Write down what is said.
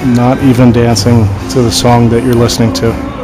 Not even dancing to the song that you're listening to.